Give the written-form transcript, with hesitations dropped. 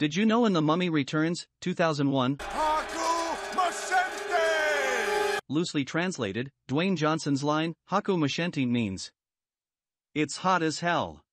Did you know in The Mummy Returns, 2001, Haku Machete! loosely translated, Dwayne Johnson's line, Haku Machete means, "It's hot as hell."